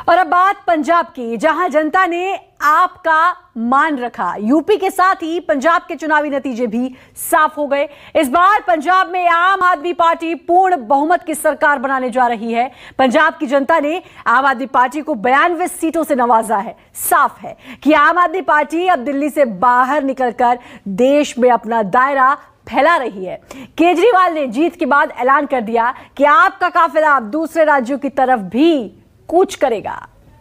और अब बात पंजाब की, जहां जनता ने आपका मान रखा। यूपी के साथ ही पंजाब के चुनावी नतीजे भी साफ हो गए। इस बार पंजाब में आम आदमी पार्टी पूर्ण बहुमत की सरकार बनाने जा रही है। पंजाब की जनता ने आम आदमी पार्टी को 92 सीटों से नवाजा है। साफ है कि आम आदमी पार्टी अब दिल्ली से बाहर निकलकर देश में अपना दायरा फैला रही है। केजरीवाल ने जीत के बाद ऐलान कर दिया कि आपका काफिला अब दूसरे राज्यों की तरफ भी कूच करेगा।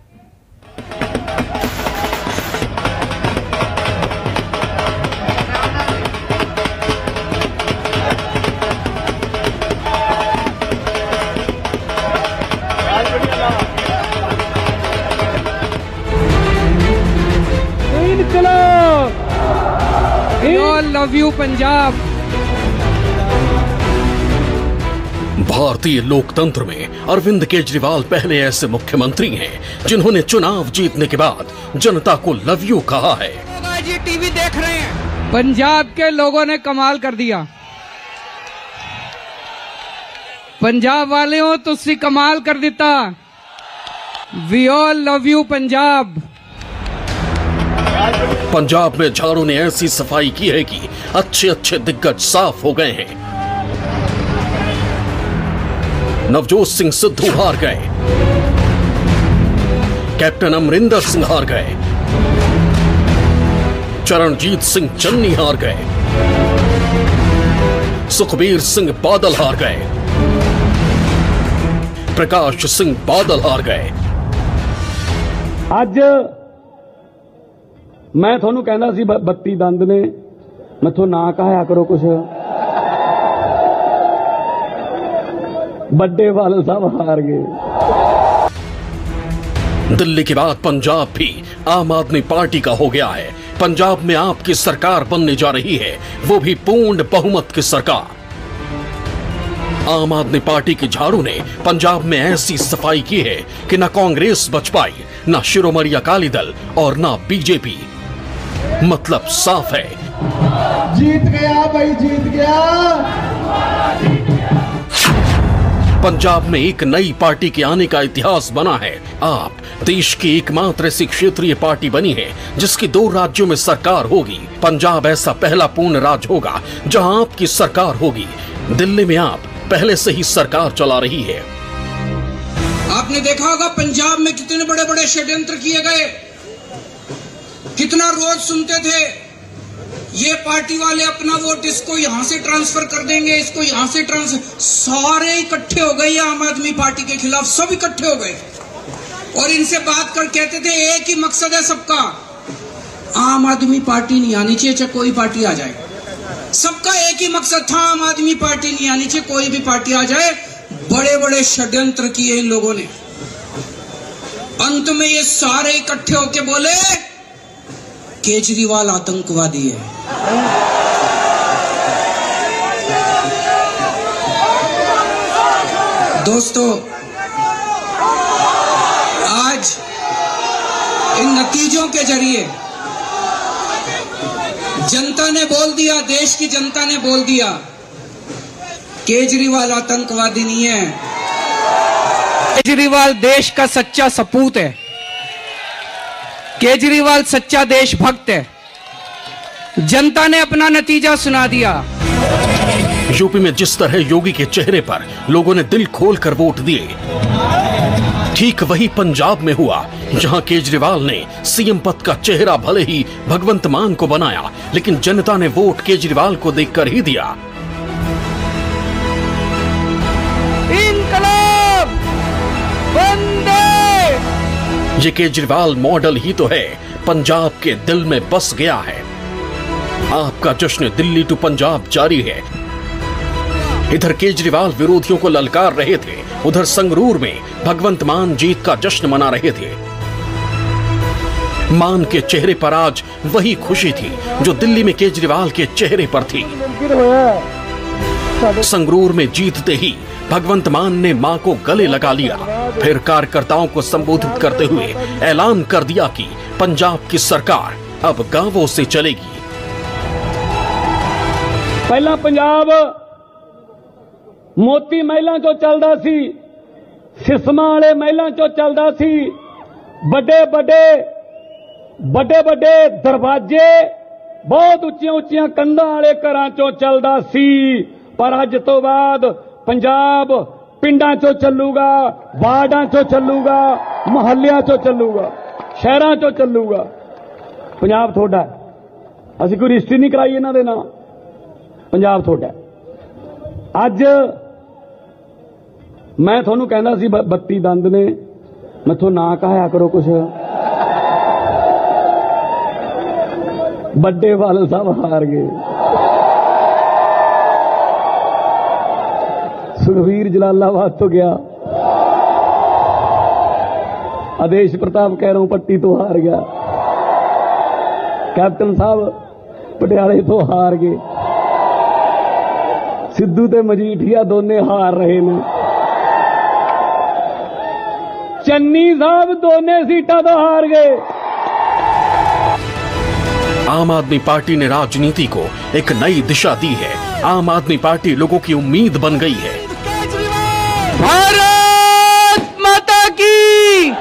Love you Punjab. भारतीय लोकतंत्र में अरविंद केजरीवाल पहले ऐसे मुख्यमंत्री हैं जिन्होंने चुनाव जीतने के बाद जनता को लव यू कहा है। जी टीवी देख रहे हैं, पंजाब के लोगों ने कमाल कर दिया। पंजाब वाले हो तुसी कमाल कर दिता। We all love you Punjab. Punjab में झाड़ू ने ऐसी सफाई की है कि अच्छे अच्छे दिग्गज साफ हो गए हैं। नवजोत सिंह सिद्धू हार गए, कैप्टन अमरिंदर सिंह हार गए, चरणजीत सिंह चन्नी हार गए, सुखबीर सिंह बादल हार गए, प्रकाश सिंह बादल हार गए। आज मैं थोनू कहना सी 32 दंद ने, मैथों ना कहाया करो कुछ। बड़े बादल साहब हार गए। दिल्ली के बाद पंजाब भी आम आदमी पार्टी का हो गया है। पंजाब में आपकी सरकार बनने जा रही है, वो भी पूर्ण बहुमत की सरकार। आम आदमी पार्टी की झाड़ू ने पंजाब में ऐसी सफाई की है कि न कांग्रेस बच पाई, न शिरोमणि अकाली दल और न बीजेपी। मतलब साफ है, जीत गया भाई, जीत गया। पंजाब में एक नई पार्टी के आने का इतिहास बना है। आप देश की एकमात्र ऐसी क्षेत्रीय पार्टी बनी है जिसकी 2 राज्यों में सरकार होगी। पंजाब ऐसा पहला पूर्ण राज्य होगा जहां आपकी सरकार होगी। दिल्ली में आप पहले से ही सरकार चला रही है। आपने देखा होगा पंजाब में कितने बड़े बड़े षड्यंत्र किए गए, कितना रोज सुनते थे ये पार्टी वाले अपना वोट इसको यहां से ट्रांसफर कर देंगे, इसको यहां से ट्रांसफर। सारे इकट्ठे हो गए आम आदमी पार्टी के खिलाफ, सब इकट्ठे हो गए और इनसे बात कर कहते थे एक ही मकसद है सबका, आम आदमी पार्टी नहीं आनी चाहिए, चाहे कोई पार्टी आ जाए। सबका एक ही मकसद था, आम आदमी पार्टी नहीं आनी चाहिए, कोई भी पार्टी आ जाए। बड़े बड़े षड्यंत्र किए इन लोगों ने। अंत में ये सारे इकट्ठे होके बोले केजरीवाल आतंकवादी है। दोस्तों, आज इन नतीजों के जरिए जनता ने बोल दिया, देश की जनता ने बोल दिया, केजरीवाल आतंकवादी नहीं है, केजरीवाल देश का सच्चा सपूत है, केजरीवाल सच्चा देशभक्त है। जनता ने अपना नतीजा सुना दिया। यूपी में जिस तरह योगी के चेहरे पर लोगों ने दिल खोलकर वोट दिए, ठीक वही पंजाब में हुआ, जहां केजरीवाल ने सीएम पद का चेहरा भले ही भगवंत मान को बनाया, लेकिन जनता ने वोट केजरीवाल को देकर ही दिया। इनकलाब वंदे। ये केजरीवाल मॉडल ही तो है, पंजाब के दिल में बस गया है। आपका जश्न दिल्ली टू पंजाब जारी है। इधर केजरीवाल विरोधियों को ललकार रहे थे, उधर संगरूर में भगवंत मान जीत का जश्न मना रहे थे। मान के चेहरे पर आज वही खुशी थी जो दिल्ली में केजरीवाल के चेहरे पर थी। संगरूर में जीतते ही भगवंत मान ने मां को गले लगा लिया, फिर कार्यकर्ताओं को संबोधित करते हुए ऐलान कर दिया कि पंजाब की सरकार अब गांवों से चलेगी। पहला पंजाब मोती महलों चो चलदा सी, सिसमां वाले महलों चो चलदा सी, ਵੱਡੇ ਦਰਵਾਜ਼ੇ ਬਹੁਤ ਉੱਚੀਆਂ ਕੰਧਾਂ ਵਾਲੇ ਘਰਾਂ ਚੋਂ ਚੱਲਦਾ ਸੀ, ਪਰ ਅੱਜ ਤੋਂ ਬਾਅਦ ਪੰਜਾਬ ਪਿੰਡਾਂ ਚੋਂ ਚੱਲੂਗਾ, ਵਾਰਡਾਂ ਚੋਂ ਚੱਲੂਗਾ, ਮੁਹੱਲਿਆਂ ਚੋਂ ਚੱਲੂਗਾ, ਸ਼ਹਿਰਾਂ ਚੋਂ ਚੱਲੂਗਾ। ਪੰਜਾਬ ਤੁਹਾਡਾ, ਅਸੀਂ ਕੋਈ ਰਜਿਸਟਰੀ ਨਹੀਂ ਕਰਾਈ ਇਹਨਾਂ ਦੇ ਨਾਲ, ਪੰਜਾਬ ਤੁਹਾਡਾ। ਅੱਜ ਮੈਂ ਤੁਹਾਨੂੰ ਕਹਿੰਦਾ ਸੀ 32 ਦੰਦ ਨੇ, ਮੈਥੋਂ ਨਾ ਕਹਾਇਆ ਕਰੋ ਕੁਛ। ਵੱਡੇ ਬਾਦਲ ਸਾਹਿਬ ਹਾਰ ਗਏ, सुखबीर जलालाबाद तो गया, आदेश प्रताप कह रहा हूं पट्टी तो हार गया, कैप्टन साहब पटियाले तो हार गए, सिद्धू ते मजीठिया दोने हार रहे ने, चन्नी साहब दोने सीटां तो हार गए। आम आदमी पार्टी ने राजनीति को एक नई दिशा दी है। आम आदमी पार्टी लोगों की उम्मीद बन गई है। भारत माता की,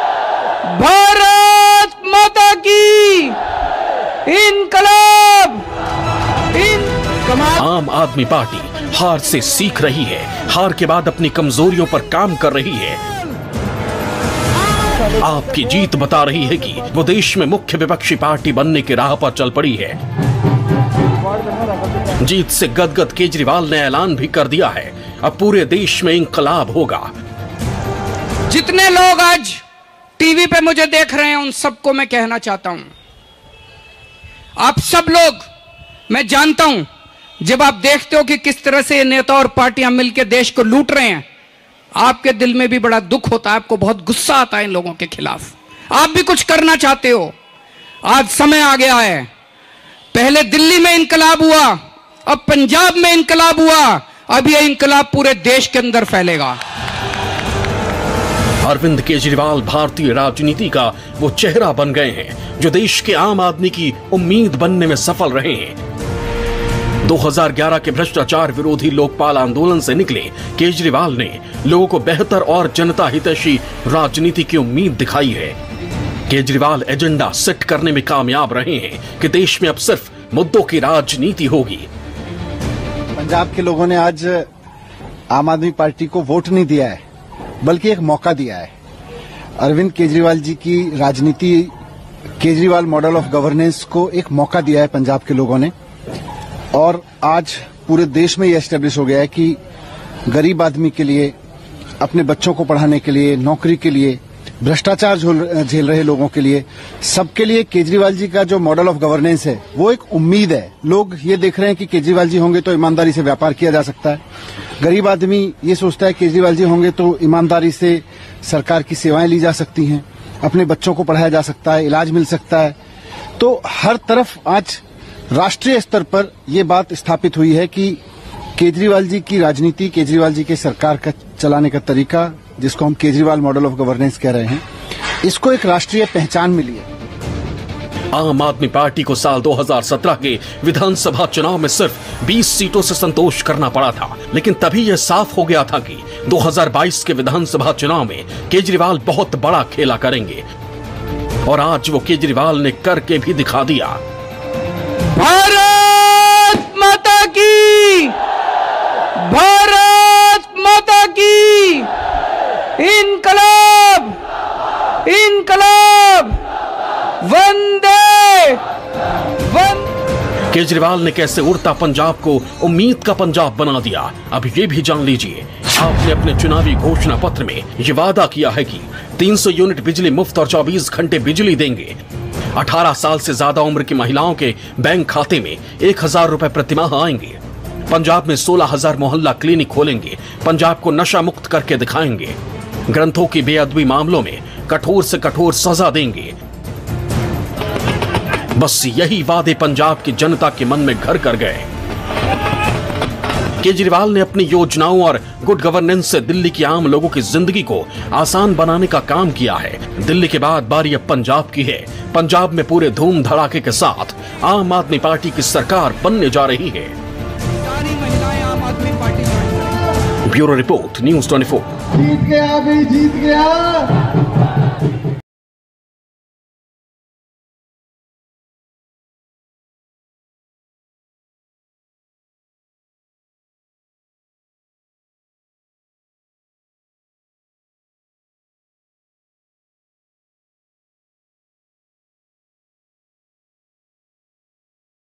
भारत माता की, इनकलाब। आम आदमी पार्टी हार से सीख रही है, हार के बाद अपनी कमजोरियों पर काम कर रही है। आपकी जीत बता रही है कि वो देश में मुख्य विपक्षी पार्टी बनने की राह पर चल पड़ी है। जीत से गदगद केजरीवाल ने ऐलान भी कर दिया है, अब पूरे देश में इंकलाब होगा। जितने लोग आज टीवी पे मुझे देख रहे हैं उन सबको मैं कहना चाहता हूं, आप सब लोग, मैं जानता हूं, जब आप देखते हो कि किस तरह से नेता और पार्टियां मिलकर देश को लूट रहे हैं, आपके दिल में भी बड़ा दुख होता है, आपको बहुत गुस्सा आता है इन लोगों के खिलाफ, आप भी कुछ करना चाहते हो। आज समय आ गया है, पहले दिल्ली में इंकलाब हुआ, अब पंजाब में इंकलाब हुआ, अब यह इंकलाब पूरे देश के अंदर फैलेगा। अरविंद केजरीवाल भारतीय राजनीति का वो चेहरा बन गए हैं जो देश के आम आदमी की उम्मीद बनने में सफल रहे हैं। 2011 के भ्रष्टाचार विरोधी लोकपाल आंदोलन से निकले केजरीवाल ने लोगों को बेहतर और जनता हितैषी राजनीति की उम्मीद दिखाई है। केजरीवाल एजेंडा सेट करने में कामयाब रहे हैं कि देश में अब सिर्फ मुद्दों की राजनीति होगी। पंजाब के लोगों ने आज आम आदमी पार्टी को वोट नहीं दिया है, बल्कि एक मौका दिया है। अरविंद केजरीवाल जी की राजनीति, केजरीवाल मॉडल ऑफ गवर्नेंस को एक मौका दिया है पंजाब के लोगों ने, और आज पूरे देश में यह एस्टेब्लिश हो गया है कि गरीब आदमी के लिए, अपने बच्चों को पढ़ाने के लिए, नौकरी के लिए, भ्रष्टाचार झेल रहे लोगों के लिए, सबके लिए केजरीवाल जी का जो मॉडल ऑफ गवर्नेंस है वो एक उम्मीद है। लोग ये देख रहे हैं कि केजरीवाल जी होंगे तो ईमानदारी से व्यापार किया जा सकता है। गरीब आदमी ये सोचता है केजरीवाल जी होंगे तो ईमानदारी से सरकार की सेवाएं ली जा सकती हैं, अपने बच्चों को पढ़ाया जा सकता है, इलाज मिल सकता है। तो हर तरफ आज राष्ट्रीय स्तर पर यह बात स्थापित हुई है कि केजरीवाल जी की राजनीति, केजरीवाल जी के सरकार का चलाने का तरीका, जिसको हम केजरीवाल मॉडल ऑफ गवर्नेंस कह रहे हैं, इसको एक राष्ट्रीय पहचान मिली है। आम आदमी पार्टी को साल 2017 के विधानसभा चुनाव में सिर्फ 20 सीटों से संतोष करना पड़ा था, लेकिन तभी यह साफ हो गया था कि 2022 के विधानसभा चुनाव में केजरीवाल बहुत बड़ा खेला करेंगे, और आज वो केजरीवाल ने करके भी दिखा दिया। भारत माता की, भारत माता की, इनकलाब, इनकलाब, वंदे वंदे। केजरीवाल ने कैसे उड़ता पंजाब को उम्मीद का पंजाब बना दिया, अब ये भी जान लीजिए। आपने अपने चुनावी घोषणा पत्र में ये वादा किया है कि 300 यूनिट बिजली मुफ्त और 24 घंटे बिजली देंगे। 18 साल से ज्यादा उम्र की महिलाओं के बैंक खाते में 1000 रुपए प्रतिमाह आएंगे। पंजाब में 16,000 मोहल्ला क्लिनिक खोलेंगे। पंजाब को नशा मुक्त करके दिखाएंगे। ग्रंथों की बेअदबी मामलों में कठोर से कठोर सजा देंगे। बस यही वादे पंजाब की जनता के मन में घर कर गए। केजरीवाल ने अपनी योजनाओं और गुड गवर्नेंस से दिल्ली की आम लोगों की जिंदगी को आसान बनाने का काम किया है। दिल्ली के बाद बारी अब पंजाब की है। पंजाब में पूरे धूम धड़ाके के साथ आम आदमी पार्टी की सरकार बनने जा रही है। Bureau report, news 24। जीत गया भाई, जीत गया।